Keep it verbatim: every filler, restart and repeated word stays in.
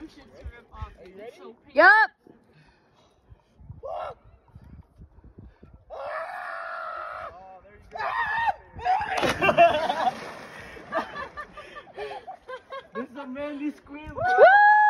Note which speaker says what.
Speaker 1: shits to rip off.
Speaker 2: Are you ready?
Speaker 1: So
Speaker 3: Yup.
Speaker 2: Oh, there you go. This is a manly squeal.
Speaker 3: Woo!